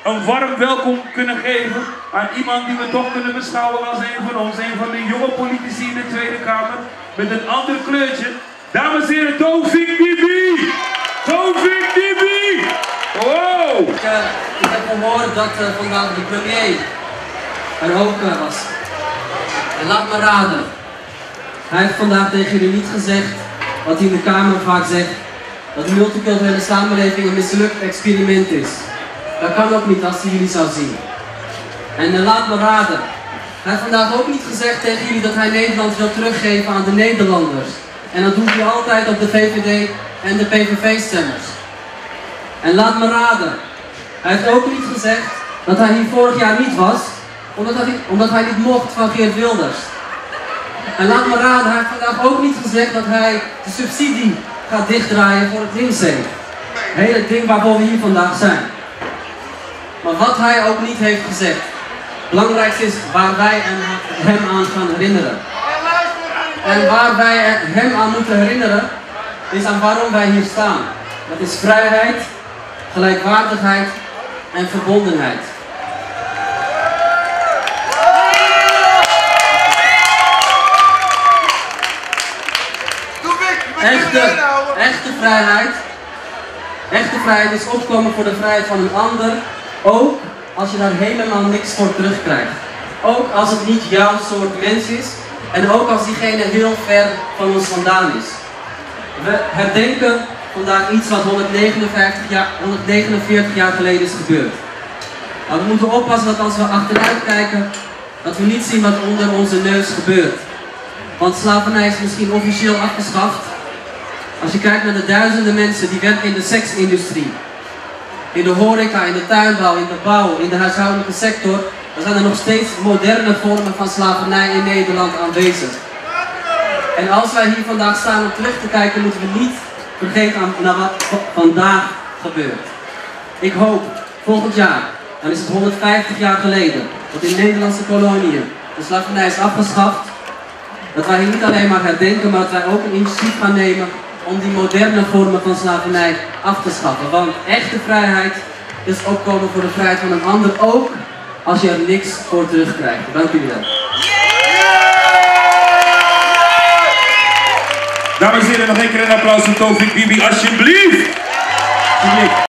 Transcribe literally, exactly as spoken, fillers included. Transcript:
een warm welkom kunnen geven aan iemand die we toch kunnen beschouwen als een van ons, een van de jonge politici in de Tweede Kamer, met een ander kleurtje. Dames en heren, Taoufik Bibi! Taoufik Bibi! Wow! Ik, uh, ik heb gehoord dat uh, vandaag de premier er ook uh, was. En laat me raden. Hij heeft vandaag tegen jullie niet gezegd wat hij in de Kamer vaak zegt, dat de multiculturele samenleving een mislukt experiment is. Dat kan ook niet als hij jullie zou zien. En uh, laat me raden. Hij heeft vandaag ook niet gezegd tegen jullie dat hij Nederland wil teruggeven aan de Nederlanders. En dat doet hij altijd op de V V D en de P V V-stemmers. En laat me raden. Hij heeft ook niet gezegd dat hij hier vorig jaar niet was, omdat hij, omdat hij niet mocht van Geert Wilders. En laat me raden, hij heeft vandaag ook niet gezegd dat hij de subsidie gaat dichtdraaien voor het Linzee. Het hele ding waarvoor we hier vandaag zijn. Maar wat hij ook niet heeft gezegd, het belangrijkste is waar wij hem aan gaan herinneren. En waar wij hem aan moeten herinneren, is aan waarom wij hier staan. Dat is vrijheid, gelijkwaardigheid en verbondenheid. Echte, echte vrijheid, echte vrijheid is opkomen voor de vrijheid van een ander, ook als je daar helemaal niks voor terugkrijgt. Ook als het niet jouw soort mens is en ook als diegene heel ver van ons vandaan is. We herdenken vandaag iets wat honderdnegenenvijftig jaar, honderdnegenenveertig jaar geleden is gebeurd. Maar we moeten oppassen dat als we achteruit kijken, dat we niet zien wat onder onze neus gebeurt. Want slavernij is misschien officieel afgeschaft. Als je kijkt naar de duizenden mensen die werken in de seksindustrie, in de horeca, in de tuinbouw, in de bouw, in de huishoudelijke sector, dan zijn er nog steeds moderne vormen van slavernij in Nederland aanwezig. En als wij hier vandaag staan om terug te kijken, moeten we niet vergeten naar wat vandaag gebeurt. Ik hoop, volgend jaar, dan is het honderdvijftig jaar geleden, dat in Nederlandse koloniën de slavernij is afgeschaft, dat wij hier niet alleen maar herdenken, maar dat wij ook een initiatief gaan nemen om die moderne vormen van slavernij af te schaffen. Want echte vrijheid is opkomen voor de vrijheid van een ander, ook als je er niks voor terugkrijgt. Dank jullie wel. Dames en heren, nog een keer een applaus voor Taoufik Bibi, alsjeblieft!